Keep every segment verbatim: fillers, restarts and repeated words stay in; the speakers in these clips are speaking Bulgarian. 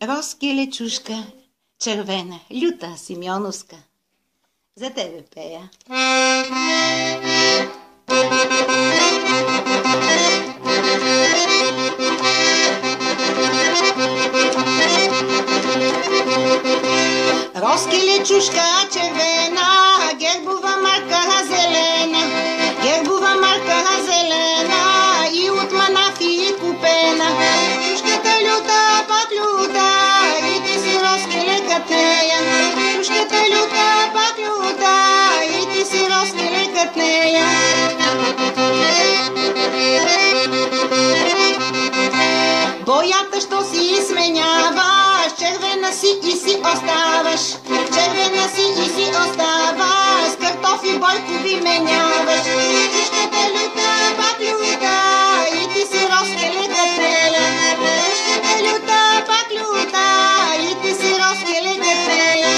Роски лечушка, червена, люта симеоновска. За тебе пея. Роски лечушка, червена, гербова марка зелена, гербова марка зелена и от манафи купена. Чушката люта, пак люта, и ти си роски лекът нея. Чушката люта, пак люта, и ти си роски лекът нея. Боята, що си сменяваш, червена си и си оставаш. Червена си и си оставаш, с картофи бойкови меняваш. Чушката люта, пак люта, и ти си роски лекът нея. Чушката люта, пак люта, и ти си роски лекът нея.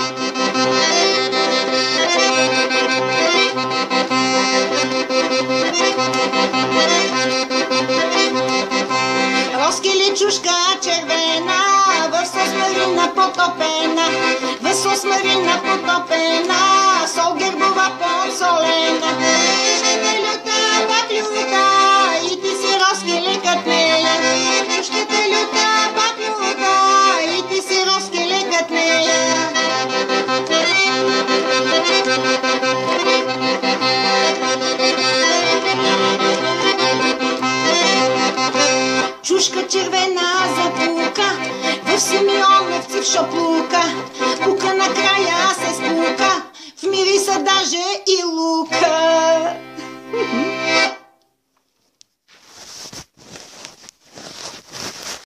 Роски лечушка, червена, в сос марина потопена, в сос марина потопена, сол гербова подсолена. Чушката люта, пак люта, и ти си роски лекът нея. Чушката люта, пак люта, и ти си роски лекът нея. Чушка червена запука, в Симеоновци в шоплука, пука накрая се спука, в мириса даже и лука.